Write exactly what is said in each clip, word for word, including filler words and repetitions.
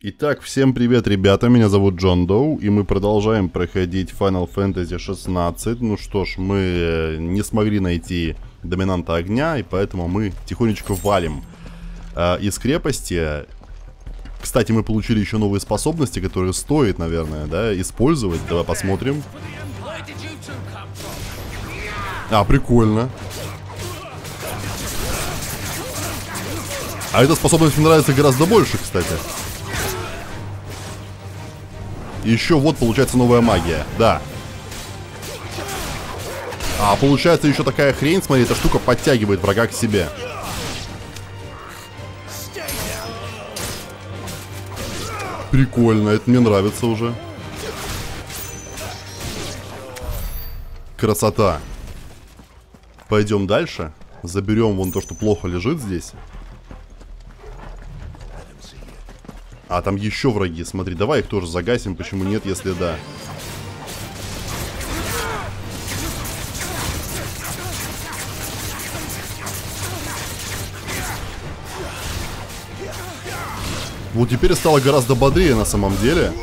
Итак, всем привет, ребята, меня зовут Джон Доу, и мы продолжаем проходить Final Fantasy шестнадцать. Ну что ж, мы не смогли найти доминанта огня, и поэтому мы тихонечко валим а, из крепости. Кстати, мы получили еще новые способности, которые стоит, наверное, да, использовать. Давай посмотрим. А, прикольно. А эта способность мне нравится гораздо больше, кстати. Еще вот получается новая магия, да. А получается еще такая хрень, смотри, эта штука подтягивает врага к себе. Прикольно, это мне нравится уже. Красота. Пойдем дальше. Заберем вон то, что плохо лежит здесь. А, там еще враги, смотри, давай их тоже загасим, почему нет, если да. Вот теперь стало гораздо бодрее на самом деле.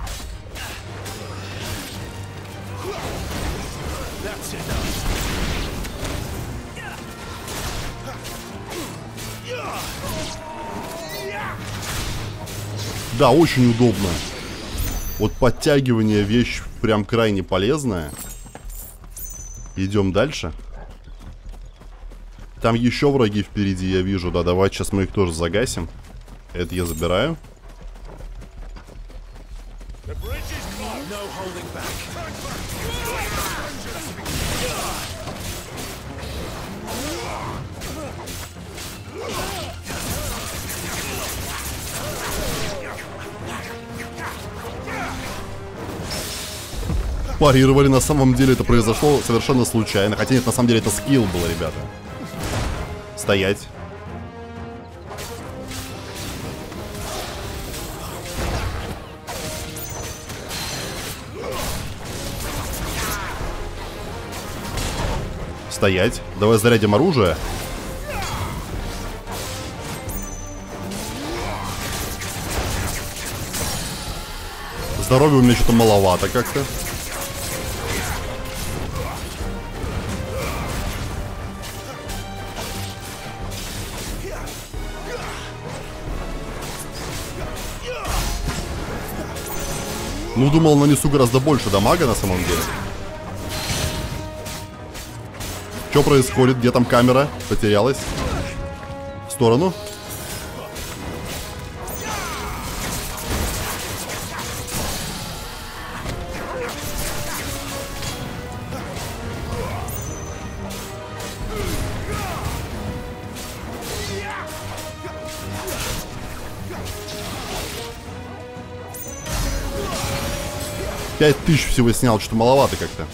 Да, очень удобно. Вот подтягивание вещь прям крайне полезная. Идем дальше. Там еще враги впереди, я вижу. Да, давайте сейчас мы их тоже загасим. Это я забираю. Парировали, на самом деле это произошло совершенно случайно. Хотя нет, на самом деле это скилл был, ребята. Стоять. Стоять. Давай зарядим оружие. Здоровья у меня что-то маловато как-то. Ну, думал, нанесу гораздо больше дамага на самом деле. Что происходит? Где там камера? Потерялась. В сторону. Пять тысяч всего снял, что-то маловато как-то.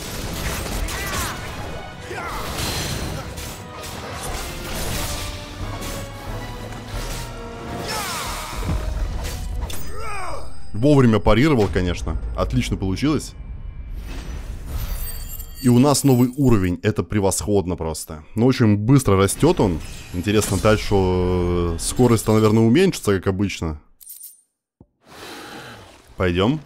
Вовремя парировал, конечно. Отлично получилось. И у нас новый уровень. Это превосходно просто. Но очень быстро растет он. Интересно дальше. Скорость-то, наверное, уменьшится, как обычно. Пойдем.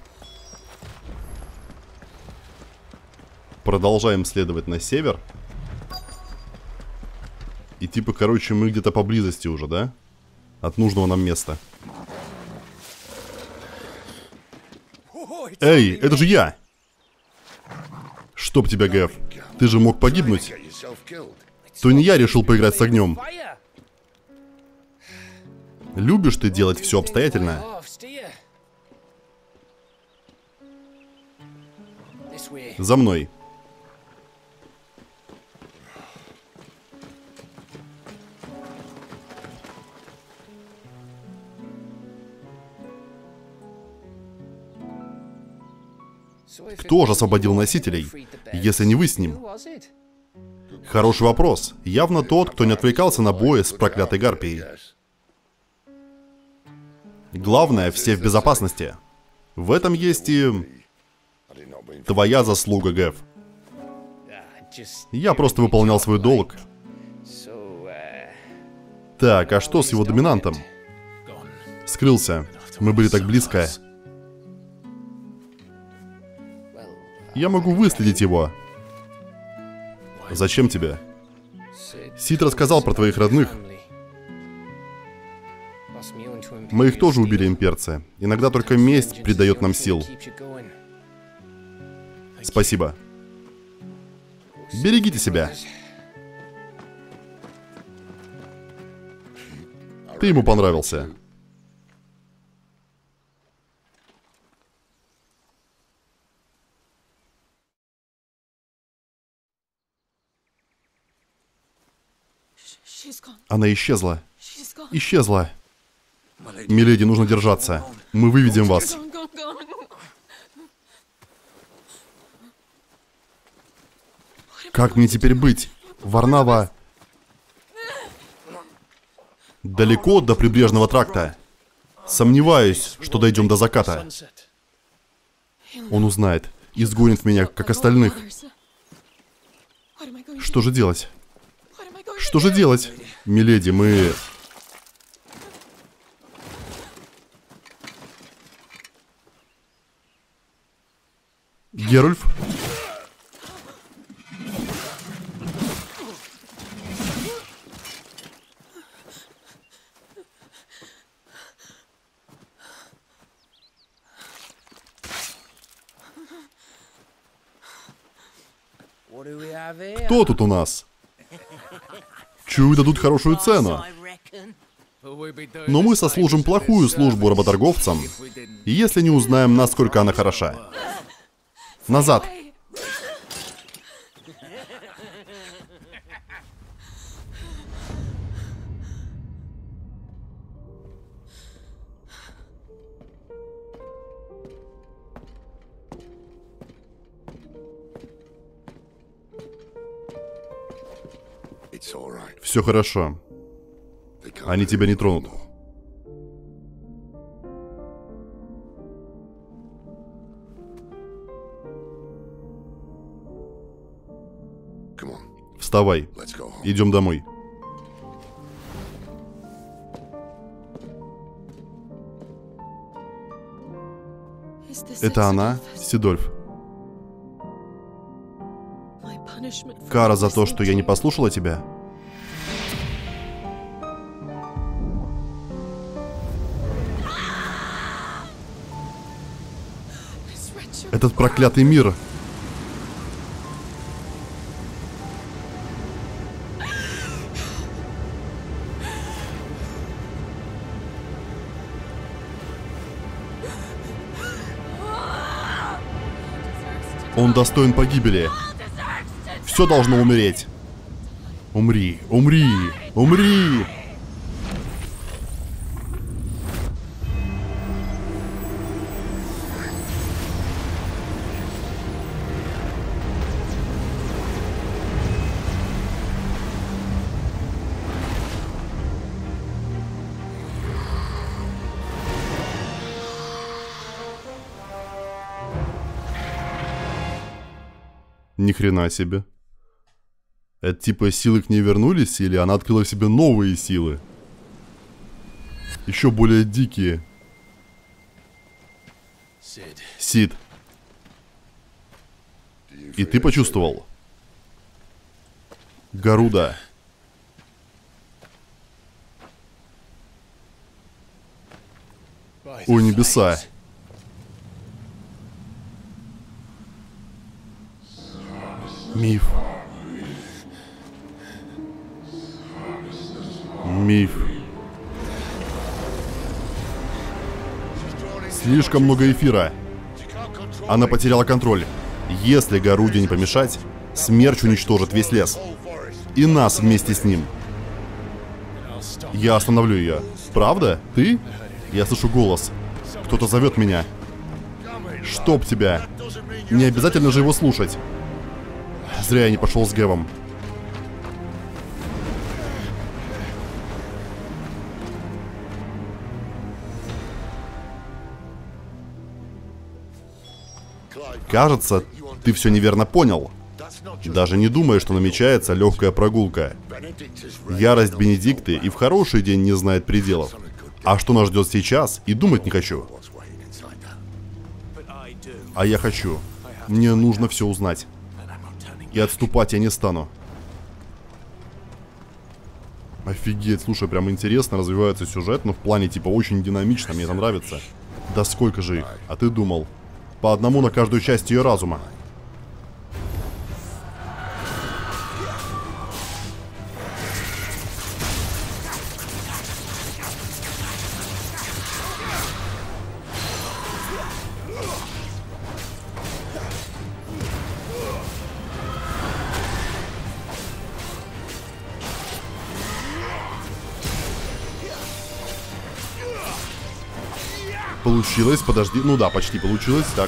Продолжаем следовать на север. И типа, короче, мы где-то поблизости уже, да? От нужного нам места. Эй, это же я! Чтоб тебя, Гэв. Ты же мог погибнуть. То не я решил поиграть с огнем. Любишь ты делать все обстоятельно? За мной. Кто же освободил носителей, если не вы с ним? Хороший вопрос. Явно тот, кто не отвлекался на бои с проклятой гарпией. Главное, все в безопасности. В этом есть и твоя заслуга, Гэв. Я просто выполнял свой долг. Так, а что с его доминантом? Скрылся. Мы были так близко. Я могу выследить его. Зачем тебе? Сид рассказал про твоих родных. Мы их тоже убили, имперцы. Иногда только месть придает нам сил. Спасибо. Берегите себя. Ты ему понравился. Она исчезла. Исчезла. Миледи, нужно держаться. Мы выведем вас. Как мне теперь быть? Варнава... Далеко до прибрежного тракта. Сомневаюсь, что дойдем до заката. Он узнает. Изгонит меня, как остальных. Что же делать? Что же делать? Миледи, мы... Герульф? Кто тут у нас? Чую, дадут хорошую цену. Но мы сослужим плохую службу работорговцам, если не узнаем, насколько она хороша. Назад! Все хорошо. Они тебя не тронут. Вставай. Идем домой. Это она, Сидольф. Кара за то, что я не послушала тебя? Этот проклятый мир. Он достоин погибели. Все должно умереть. Умри, умри, умри! Ни хрена себе. Это типа силы к ней вернулись, или она открыла в себе новые силы? Еще более дикие. Сид. И ты почувствовал? Гаруда. О небеса. Миф. Миф. Слишком много эфира. Она потеряла контроль. Если Гаруде не помешать, смерч уничтожит весь лес. И нас вместе с ним. Я остановлю ее. Правда? Ты? Я слышу голос. Кто-то зовет меня. Чтоб тебя. Не обязательно же его слушать. Зря я не пошел с Гэвом. Кажется, ты все неверно понял. Даже не думай, что намечается легкая прогулка. Ярость Бенедикты и в хороший день не знает пределов. А что нас ждет сейчас, и думать не хочу. А я хочу. Мне нужно все узнать. И отступать я не стану. Офигеть, слушай, прям интересно развивается сюжет, но в плане типа очень динамично, мне это нравится. Да сколько же их? А ты думал? По одному на каждую часть ее разума. Получилось, подожди. Ну да, почти получилось. Так.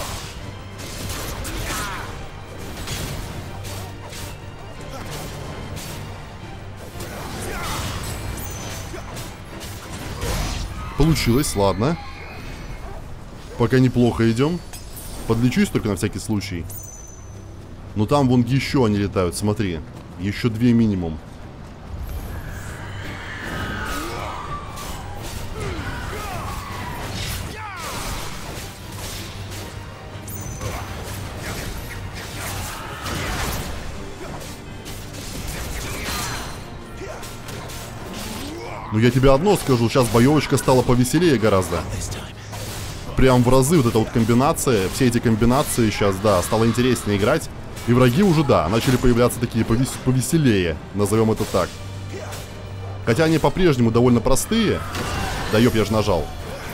Получилось, ладно. Пока неплохо идем. Подлечусь только на всякий случай. Но там вон еще они летают, смотри. Еще две минимум. Ну я тебе одно скажу, сейчас боевочка стала повеселее гораздо. Прям в разы вот эта вот комбинация, все эти комбинации сейчас, да, стало интереснее играть. И враги уже, да, начали появляться такие повес повеселее, назовем это так. Хотя они по-прежнему довольно простые. Да ёп, я же нажал.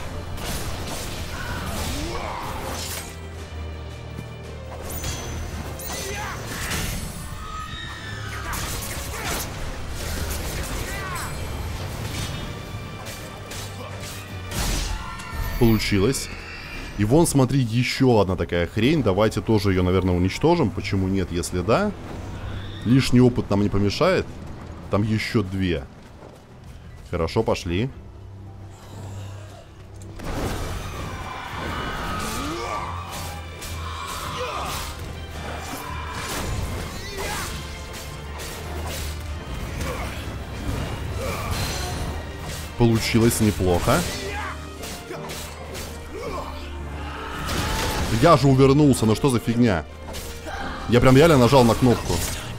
Получилось. И вон, смотри, еще одна такая хрень. Давайте тоже ее, наверное, уничтожим. Почему нет, если да? Лишний опыт нам не помешает. Там еще две. Хорошо, пошли. Получилось неплохо. Я же увернулся, ну что за фигня? Я прям реально нажал на кнопку.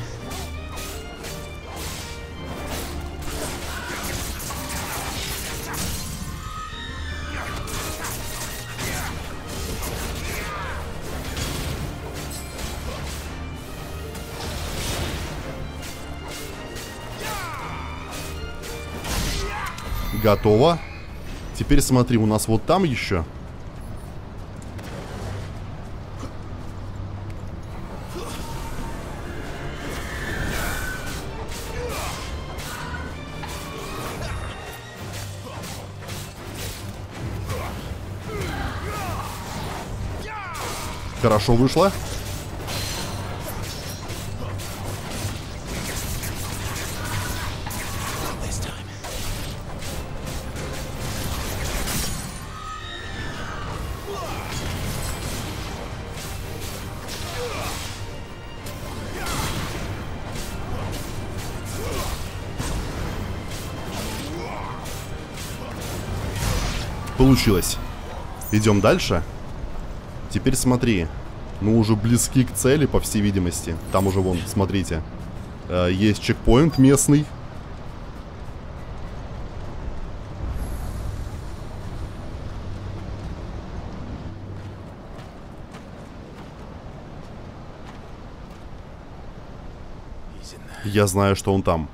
Готово. Теперь смотри, у нас вот там еще. Хорошо вышло. Получилось. Идем дальше. Теперь смотри. Мы уже близки к цели, по всей видимости. Там уже, вон, смотрите. Э, есть чекпоинт местный. Я знаю, что он там.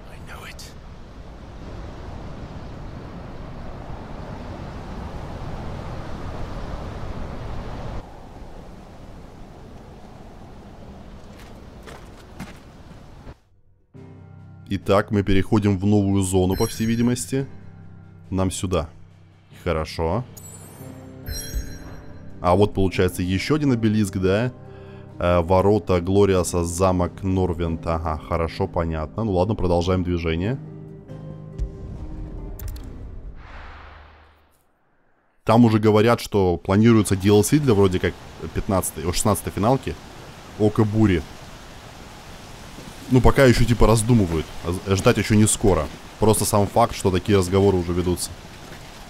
Итак, мы переходим в новую зону, по всей видимости. Нам сюда. Хорошо. А вот, получается, еще один обелиск, да? Э, ворота Глориаса, замок Норвент. Ага, хорошо, понятно. Ну ладно, продолжаем движение. Там уже говорят, что планируется ди эл си для вроде как пятнадцатой, шестнадцатой финалки. Око Бури. Ну, пока еще типа раздумывают. Ждать еще не скоро. Просто сам факт, что такие разговоры уже ведутся.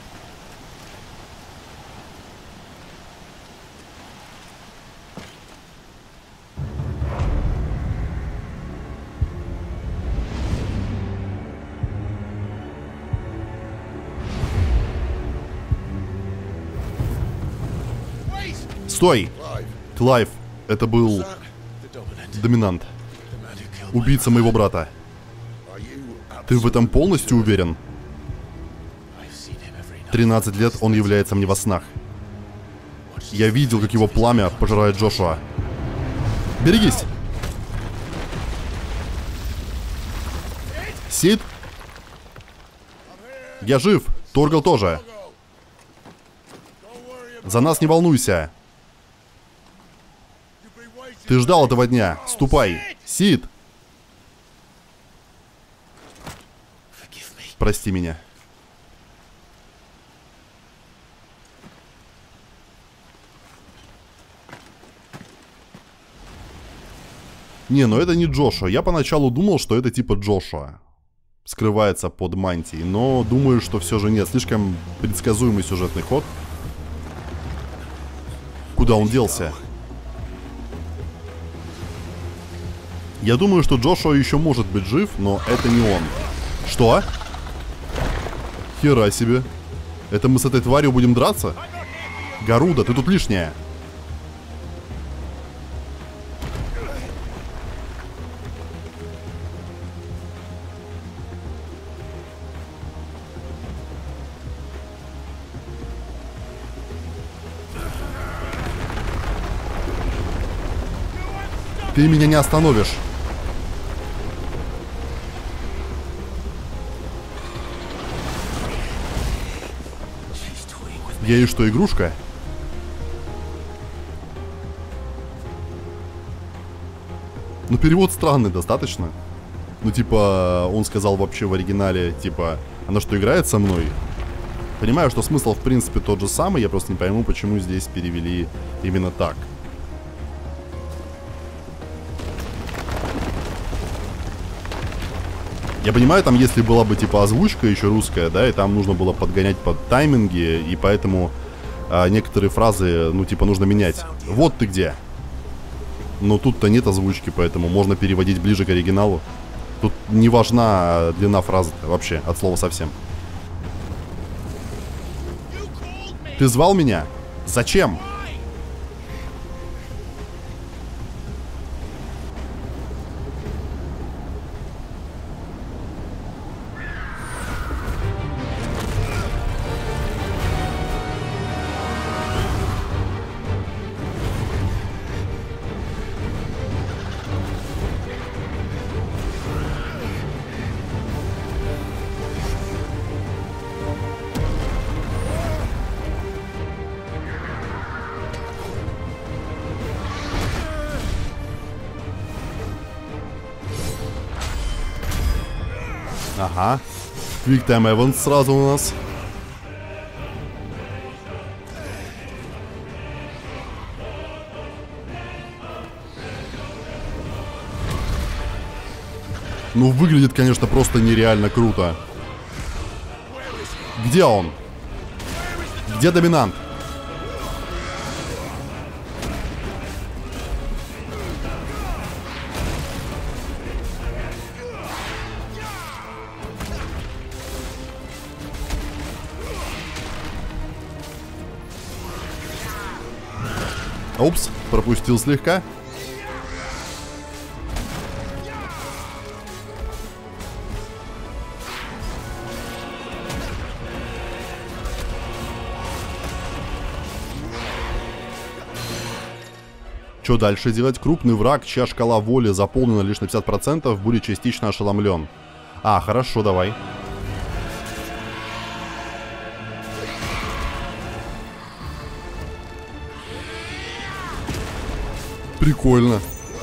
Стой! Клайв, это был доминант. Убийца моего брата. Ты в этом полностью уверен? тринадцать лет он является мне во снах. Я видел, как его пламя пожирает Джошуа. Берегись! Сид? Я жив. Торгал тоже. За нас не волнуйся. Ты ждал этого дня. Ступай. Сид! Прости меня. Не, ну это не Джошуа. Я поначалу думал, что это типа Джошуа. Скрывается под мантией. Но думаю, что все же нет. Слишком предсказуемый сюжетный ход. Куда он делся? Я думаю, что Джошуа еще может быть жив, но это не он. Что? Хера себе. Это мы с этой тварью будем драться? Гаруда, ты тут лишняя. Ты меня не остановишь. Я и что, игрушка? Ну, перевод странный достаточно. Ну, типа, он сказал вообще в оригинале, типа, она что, играет со мной? Понимаю, что смысл, в принципе, тот же самый, я просто не пойму, почему здесь перевели именно так. Я понимаю, там если была бы типа озвучка еще русская, да, и там нужно было подгонять под тайминги, и поэтому а, некоторые фразы, ну типа нужно менять. Вот ты где. Но тут-то нет озвучки, поэтому можно переводить ближе к оригиналу. Тут не важна длина фразы вообще, от слова совсем. Ты звал меня? Зачем? Ага. Quick Time Event сразу у нас. Ну, выглядит, конечно, просто нереально круто. Где он? Где доминант? Упс, пропустил слегка. Что дальше делать? Крупный враг, чья шкала воли заполнена лишь на пятьдесят процентов, будет частично ошеломлен. А, хорошо, давай. Прикольно.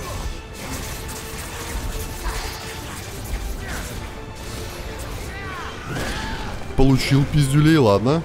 Получил пиздюлей, ладно.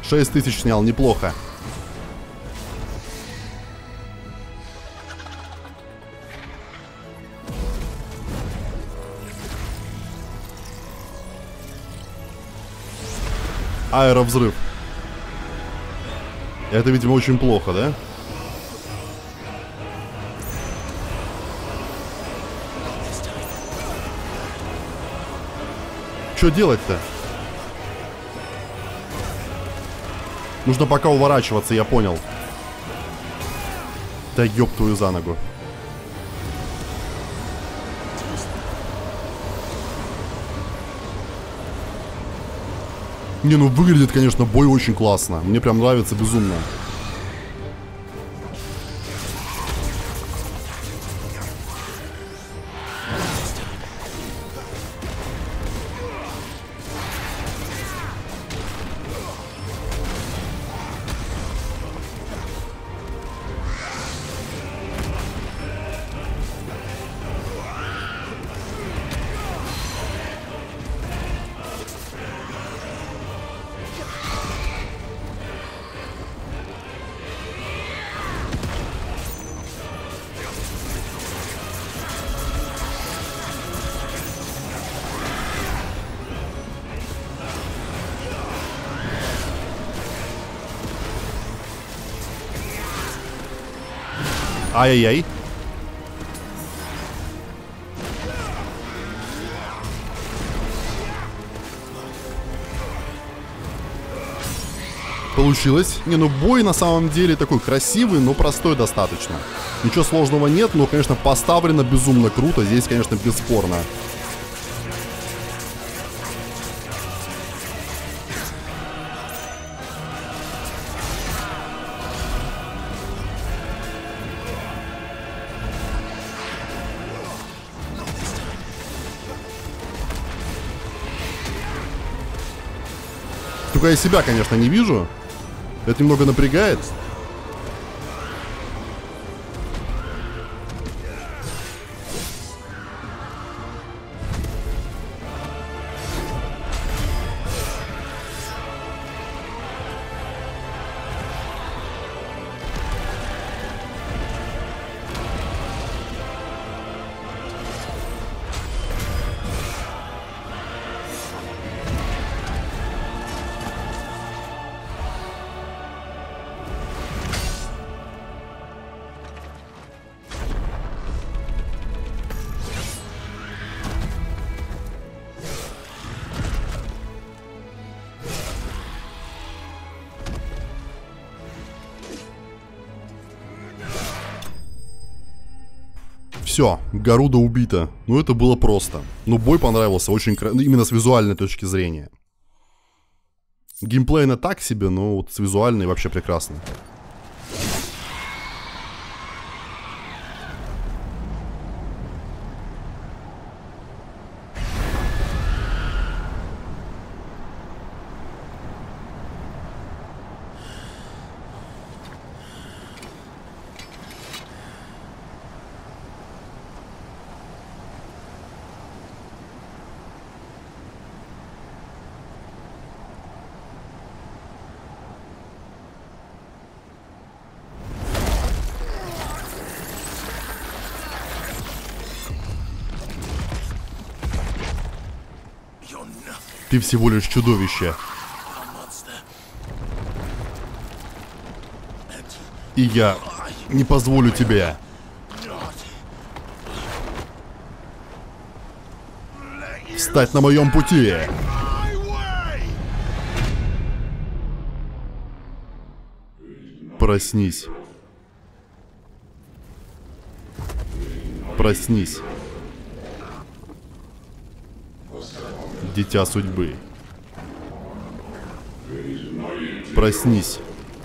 шесть тысяч снял, неплохо. Аэровзрыв. Это, видимо, очень плохо, да? Что делать-то? Нужно пока уворачиваться, я понял. Да ёб твою за ногу. Не, ну выглядит, конечно, бой очень классно. Мне прям нравится безумно. Ай-яй-яй. Получилось. Не, ну бой на самом деле такой красивый, но простой достаточно. Ничего сложного нет, но, конечно, поставлено безумно круто. Здесь, конечно, бесспорно. Только я себя, конечно, не вижу. Это немного напрягает. Все, Гаруда убита. Ну это было просто. Но бой понравился очень красиво, именно с визуальной точки зрения. Геймплейно так себе, но вот с визуальной вообще прекрасно. Ты всего лишь чудовище. И я не позволю тебе. Встать на моем пути. Проснись. Проснись. Дитя судьбы. Проснись.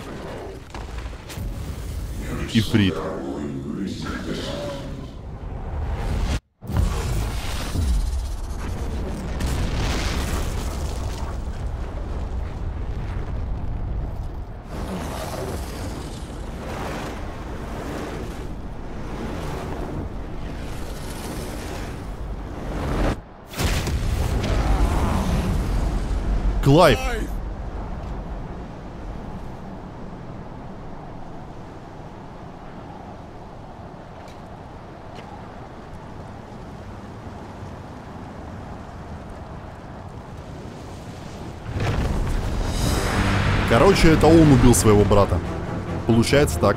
Ифрит. Клайв. Короче, это он убил своего брата. Получается так.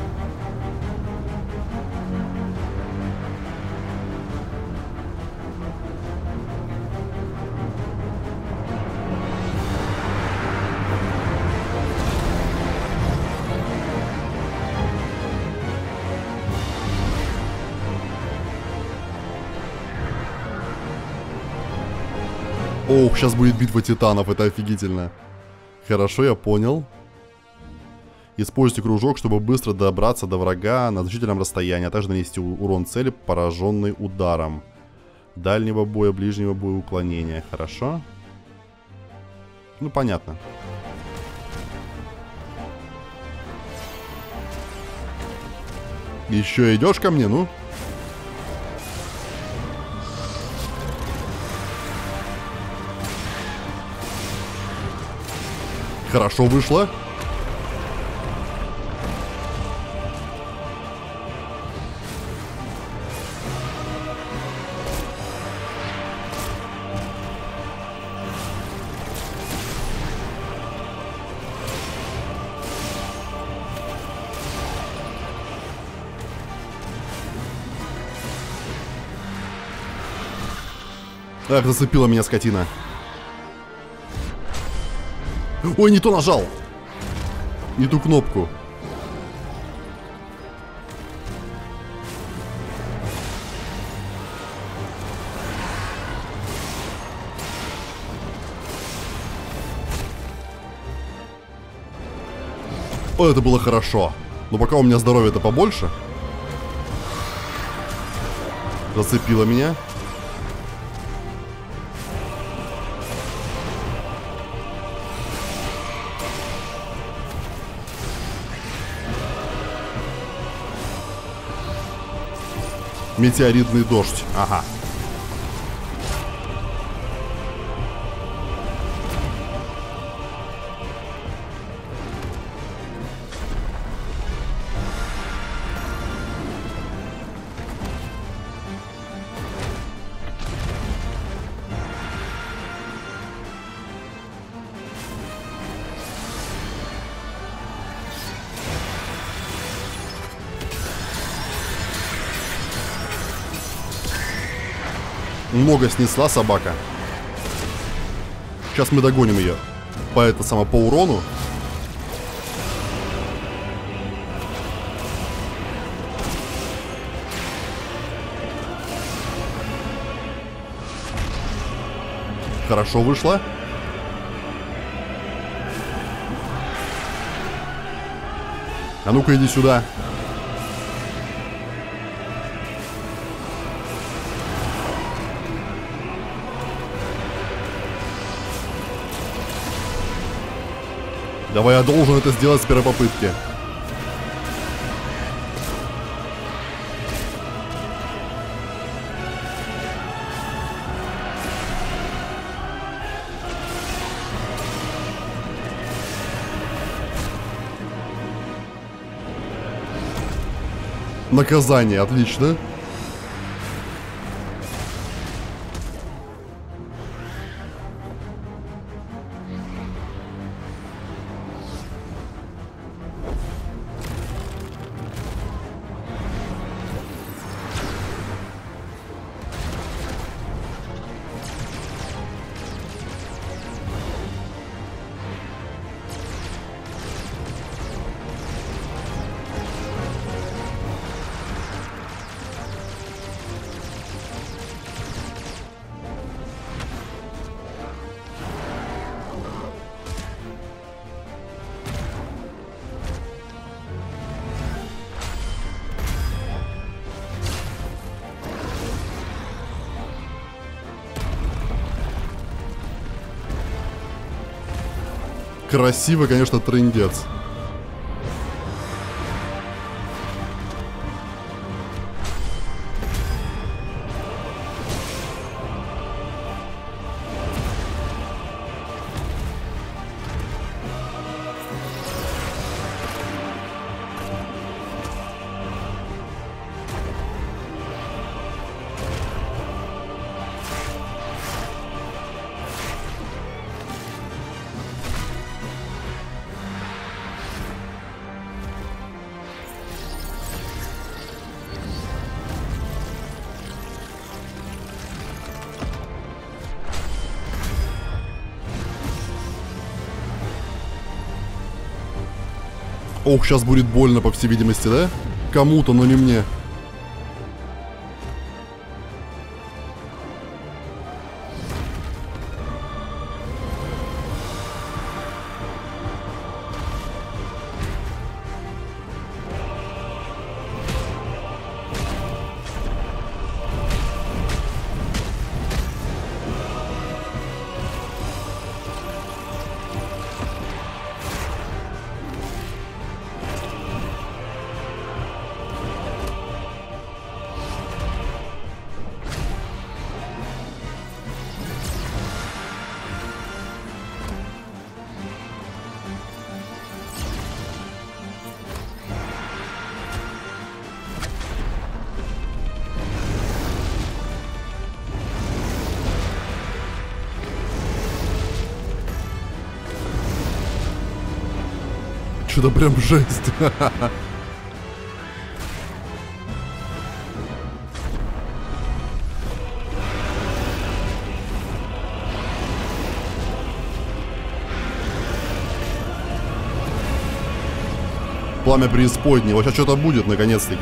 Ох, сейчас будет битва титанов, это офигительно. Хорошо, я понял. Используйте кружок, чтобы быстро добраться до врага на значительном расстоянии, а также нанести урон цели, пораженной ударом. Дальнего боя, ближнего боя, уклонения. Хорошо. Ну, понятно. Еще идешь ко мне, ну? Хорошо вышло. Ах, зацепила меня скотина. Ой, не то нажал. Не ту кнопку. О, это было хорошо. Но пока у меня здоровья-то побольше. Зацепила меня. Метеоритный дождь. Ага. Много снесла собака. Сейчас мы догоним ее. По это само по урону. Хорошо вышло. А ну-ка иди сюда. Давай, я должен это сделать с первой попытки. Наказание, отлично. Красиво, конечно, трындец. Ох, сейчас будет больно, по всей видимости, да? Кому-то, но не мне. Что-то прям жесть. Пламя преисподней. Вот сейчас что-то будет, наконец-таки.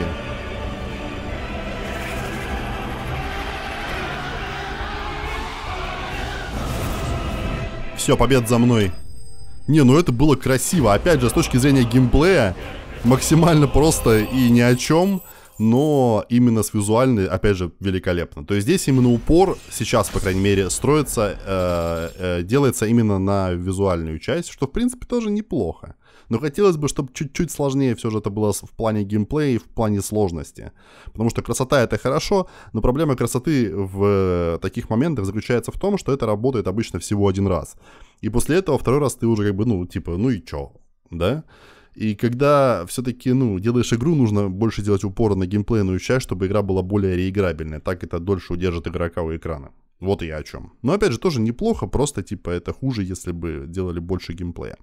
Все, побед за мной. Не, ну это было красиво. Опять же, с точки зрения геймплея, максимально просто и ни о чем, но именно с визуальной, опять же, великолепно. То есть здесь именно упор, сейчас, по крайней мере, строится, э, э, делается именно на визуальную часть, что, в принципе, тоже неплохо. Но хотелось бы, чтобы чуть-чуть сложнее все же это было в плане геймплея и в плане сложности. Потому что красота — это хорошо, но проблема красоты в таких моментах заключается в том, что это работает обычно всего один раз. И после этого второй раз ты уже как бы, ну, типа, ну и чё, да? И когда все-таки, ну, делаешь игру, нужно больше делать упор на геймплейную часть, чтобы игра была более реиграбельной. Так это дольше удержит игрока у экрана. Вот и я о чем. Но опять же, тоже неплохо, просто типа это хуже, если бы делали больше геймплея.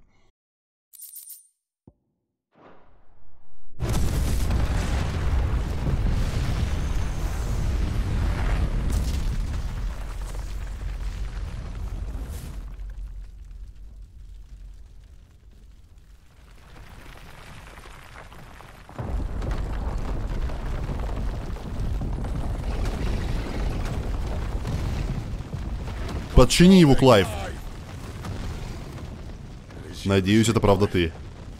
Подчини его, Клайв. Надеюсь, это правда ты.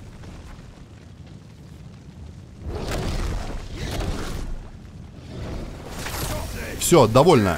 Все, довольно.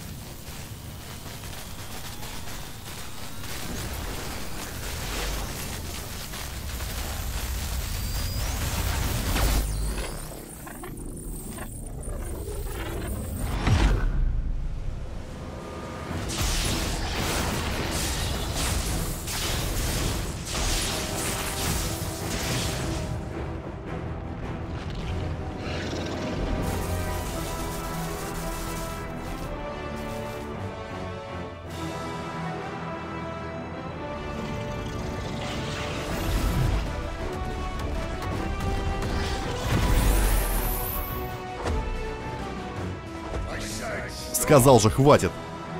Сказал же, хватит.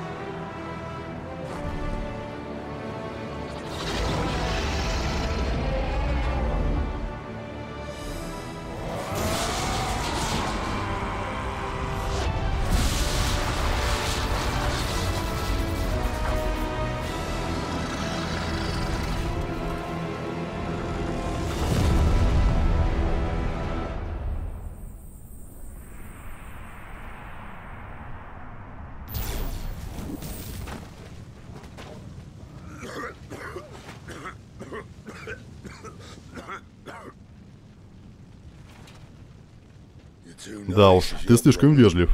Да уж, ты слишком вежлив.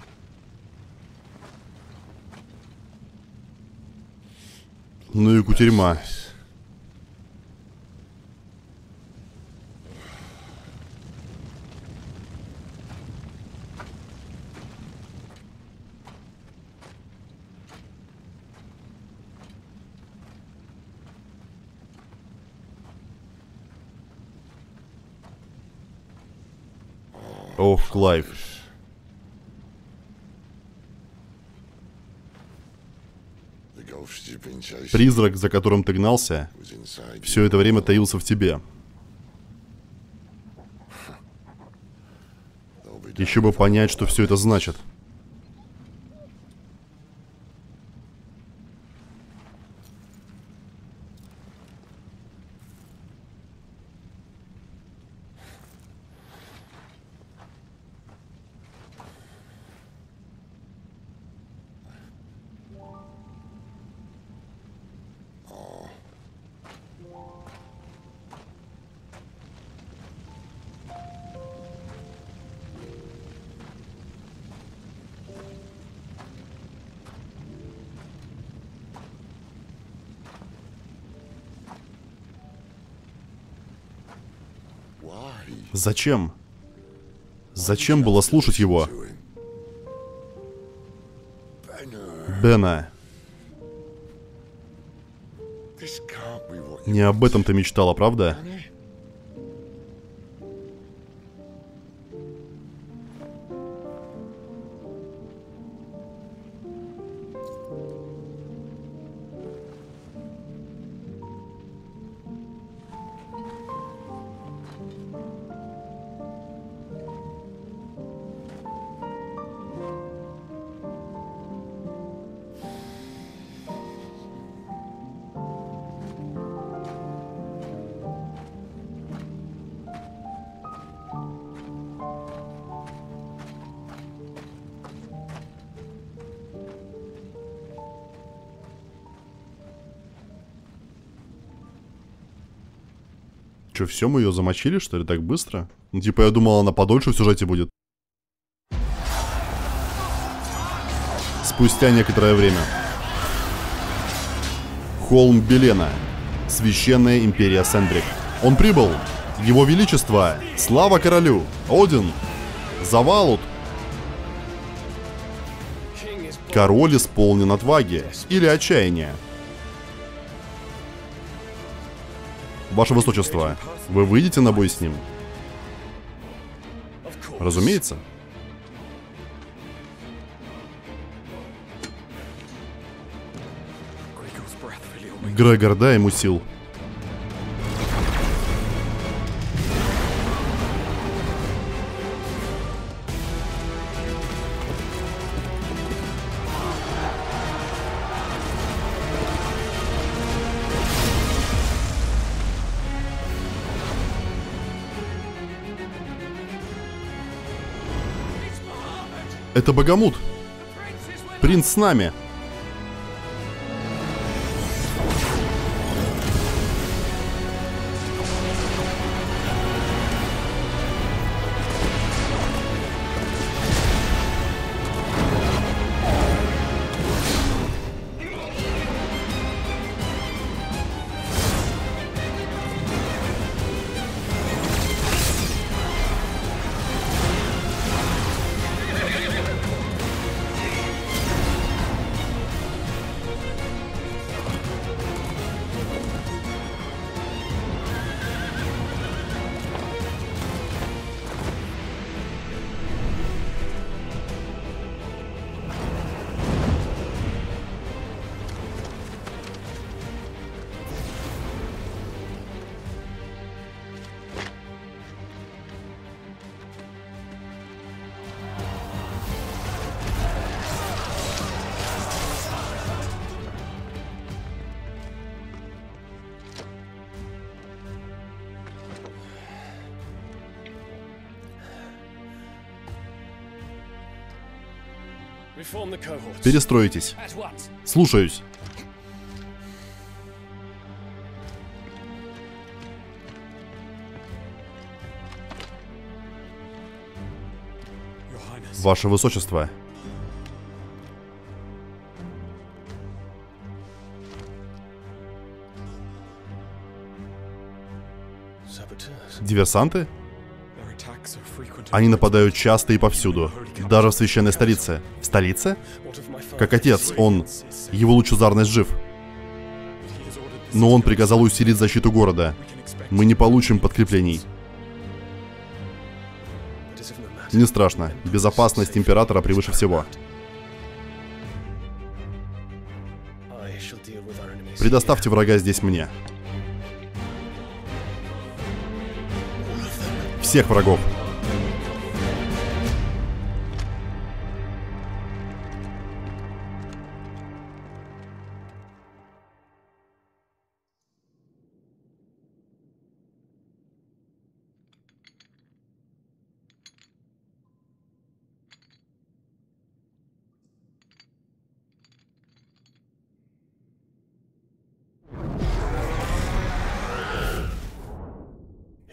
Ну и кутерьма. Ох, Клайв. Призрак, за которым ты гнался, все это время таился в тебе. Еще бы понять, что все это значит. Зачем? Зачем было слушать его? Бена. Не об этом ты мечтала, правда? Че, все, мы ее замочили, что ли, так быстро? Ну, типа, я думал, она подольше в сюжете будет. Спустя некоторое время. Холм Белена. Священная империя Сендрик. Он прибыл. Его Величество. Слава королю. Один. Завалут. Король исполнен отваги. Или отчаяния. Ваше Высочество, вы выйдете на бой с ним? Разумеется. Грегор, дай ему сил. Это Багамут. Принц с нами. Перестроитесь. Слушаюсь. Ваше Высочество. Диверсанты? Они нападают часто и повсюду. Даже в священной столице. В столице? Как отец, он... Его лучезарность жив. Но он приказал усилить защиту города. Мы не получим подкреплений. Не страшно. Безопасность императора превыше всего. Предоставьте врага здесь мне. Всех врагов.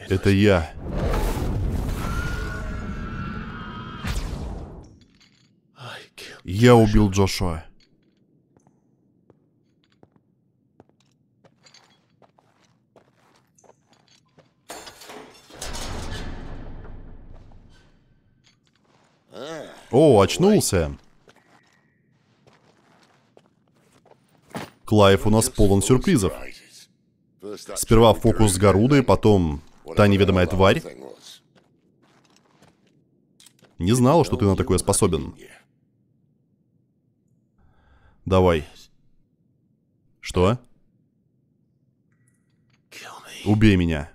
Это я. Я убил Джошуа. О, очнулся. Клайв у нас полон сюрпризов. Сперва фокус с Гарудой, потом та неведомая тварь. Не знал, что ты на такое способен. Давай. Что? Убей меня.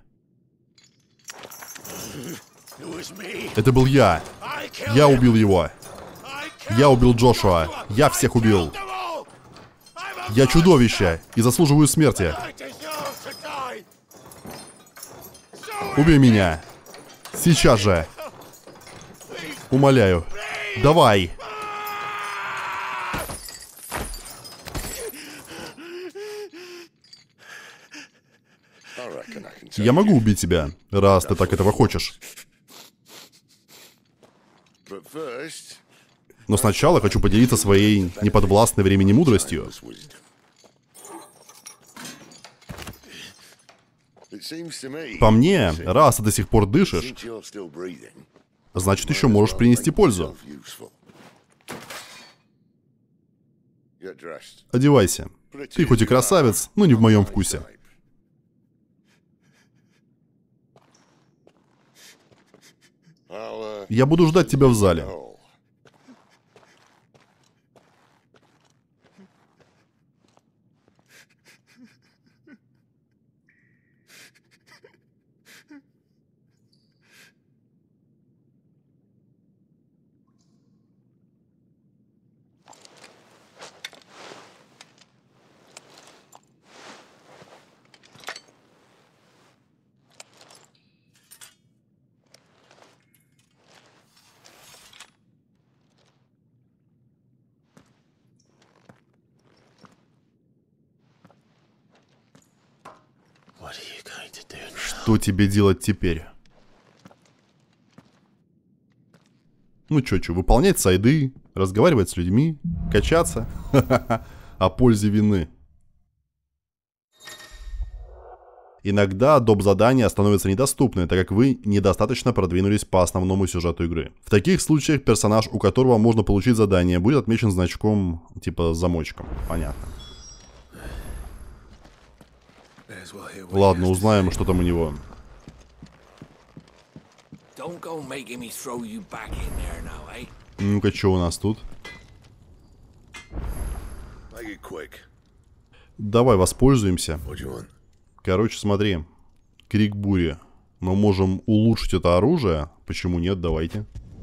Это был я. Я убил его. Я убил Джошуа. Я всех убил. Я чудовище и заслуживаю смерти. Убей меня. Сейчас же. Умоляю. Давай. Я могу убить тебя, раз ты так этого хочешь. Но сначала хочу поделиться своей неподвластной времени мудростью. По мне, раз ты до сих пор дышишь, значит, еще можешь принести пользу. Одевайся. Ты хоть и красавец, но не в моем вкусе. Я буду ждать тебя в зале. Что тебе делать теперь? Ну чё, чё, выполнять сайды, разговаривать с людьми, качаться. О пользе вины. Иногда доп. Задания становятся недоступны, так как вы недостаточно продвинулись по основному сюжету игры. В таких случаях персонаж, у которого можно получить задание, будет отмечен значком, типа замочком. Понятно. Ладно, узнаем, что там у него. Ну-ка, что у нас тут? Давай воспользуемся. Короче, смотри. Крик бури. Мы можем улучшить это оружие. Почему нет? Давайте.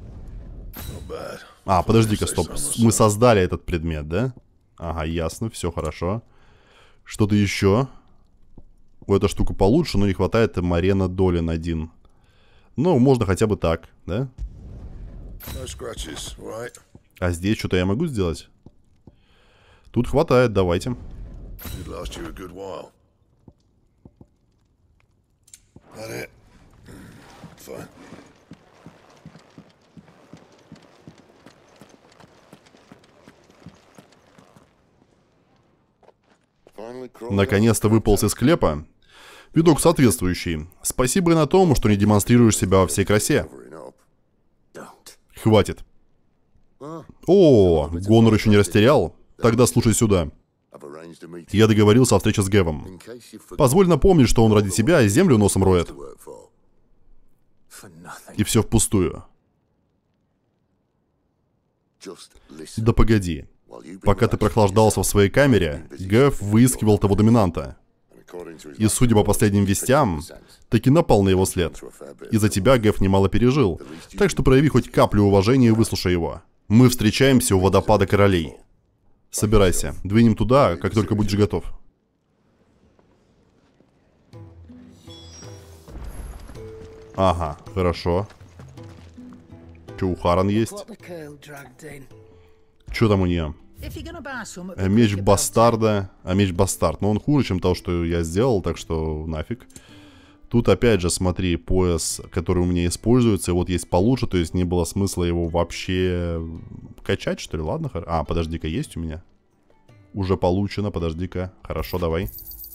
А, подожди-ка, стоп. Мы создали этот предмет, да? Ага, ясно, все хорошо. Что-то еще? У эта штука получше, но не хватает Марена Долин один. Ну, можно хотя бы так, да? А здесь что-то я могу сделать? Тут хватает, давайте. Наконец-то выполз из склепа. Видок соответствующий. Спасибо и на том, что не демонстрируешь себя во всей красе. Хватит. О, Гонор еще не растерял? Тогда слушай сюда. Я договорился о встрече с Гэвом. Позволь напомнить, что он ради тебя землю носом роет. И все впустую. Да погоди. Пока ты прохлаждался в своей камере, Гэв выискивал того доминанта. И, судя по последним вестям, таки напал на его след. Из-за тебя Гэв немало пережил, так что прояви хоть каплю уважения и выслушай его. Мы встречаемся у водопада королей. Собирайся, двинем туда, как только будешь готов. Ага, хорошо. Че, у Харан есть? Че там у нее? Меч бастарда. А меч бастард. Но он хуже, чем то, что я сделал, так что нафиг. Тут опять же, смотри, пояс, который у меня используется, вот есть получше, то есть не было смысла его вообще качать, что ли? Ладно, хор... А, подожди-ка, есть у меня? Уже получено, подожди-ка. Хорошо, давай.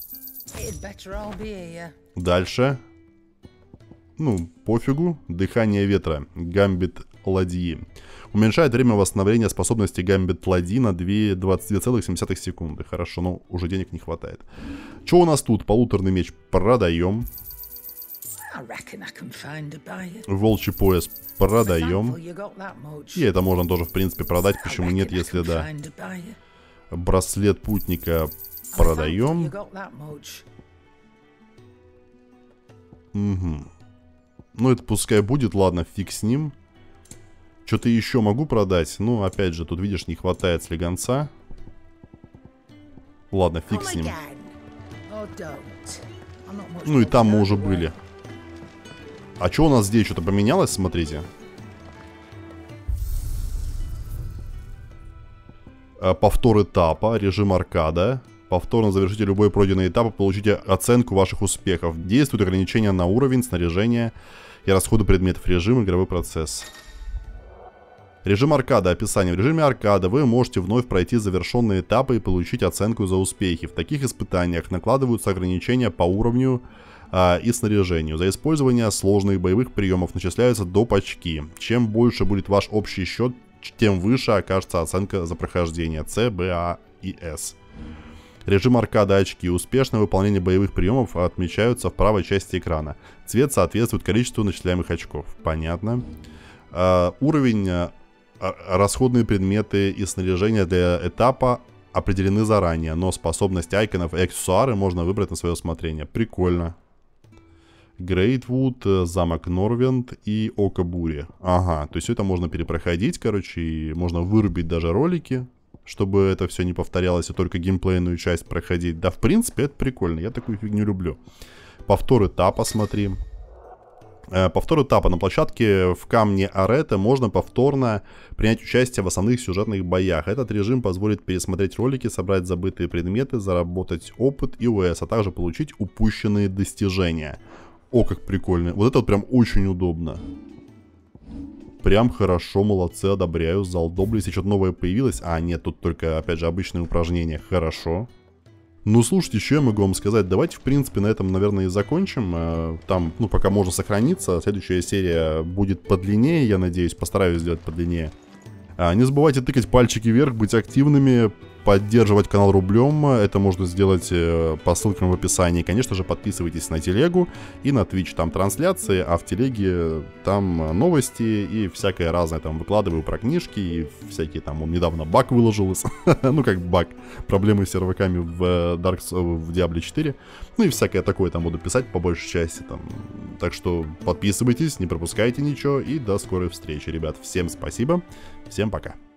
Дальше. Ну, пофигу. Дыхание ветра. Гамбит ладьи. Уменьшает время восстановления способности гамбит ладьи на двадцать две целых семь десятых секунды. Хорошо, но уже денег не хватает. Что у нас тут? Полуторный меч продаем. Волчий пояс продаем. И это можно тоже, в принципе, продать. Почему нет, если да. Браслет путника продаем. Угу. Ну, это пускай будет. Ладно, фиг с ним. Что-то еще могу продать. Ну, опять же, тут, видишь, не хватает слегонца. Ладно, фиг с ним. Ну, и там мы уже были. А что у нас здесь? Что-то поменялось? Смотрите. Повтор этапа, режим аркада. Повторно завершите любой пройденный этап и получите оценку ваших успехов. Действует ограничение на уровень, снаряжение и расходы предметов. Режим, игровой процесс. Режим аркада. Описание. В режиме аркада вы можете вновь пройти завершенные этапы и получить оценку за успехи. В таких испытаниях накладываются ограничения по уровню а, и снаряжению. За использование сложных боевых приемов начисляются доп. Очки. Чем больше будет ваш общий счет, тем выше окажется оценка за прохождение. С, Б, А и С. Режим аркада очки. Успешное выполнение боевых приемов отмечаются в правой части экрана. Цвет соответствует количеству начисляемых очков. Понятно. А, уровень... Расходные предметы и снаряжение для этапа определены заранее, но способности айконов и аксессуары можно выбрать на свое усмотрение. Прикольно. Грейтвуд, замок Норвенд и Око Бури. Ага, то есть это можно перепроходить, короче, и можно вырубить даже ролики, чтобы это все не повторялось и только геймплейную часть проходить. Да, в принципе, это прикольно, я такую фигню люблю. Повтор этапа, смотри. Повтор этапа. На площадке в камне Арета можно повторно принять участие в основных сюжетных боях. Этот режим позволит пересмотреть ролики, собрать забытые предметы, заработать опыт и ОС, а также получить упущенные достижения. О, как прикольно. Вот это вот прям очень удобно. Прям хорошо, молодцы, одобряю. Зал доблести, что-то новое появилось. А, нет, тут только, опять же, обычные упражнения. Хорошо. Ну, слушайте, что я могу вам сказать? Давайте, в принципе, на этом, наверное, и закончим. Там, ну, пока можно сохраниться. Следующая серия будет подлиннее, я надеюсь. Постараюсь сделать подлиннее. Не забывайте тыкать пальчики вверх, быть активными, поддерживать канал рублем. Это можно сделать по ссылкам в описании. Конечно же, подписывайтесь на телегу и на Twitch. Там трансляции, а в телеге там новости и всякое разное. Там выкладываю про книжки и всякие там. Он недавно баг выложил. Ну, как баг. Проблемы с серваками в Dark Souls, в Diablo четыре. Ну и всякое такое там буду писать по большей части. Там. Так что подписывайтесь, не пропускайте ничего. И до скорой встречи, ребят. Всем спасибо. Всем пока.